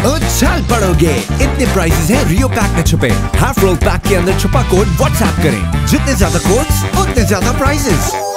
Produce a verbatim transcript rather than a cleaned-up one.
उछल पड़ोगे, इतने प्राइसेस हैं रियो पैक में छुपे। हाफ रोल पैक के अंदर छुपा कोड व्हाट्सएप करें, जितने ज्यादा कोड्स उतने ज्यादा प्राइसेस।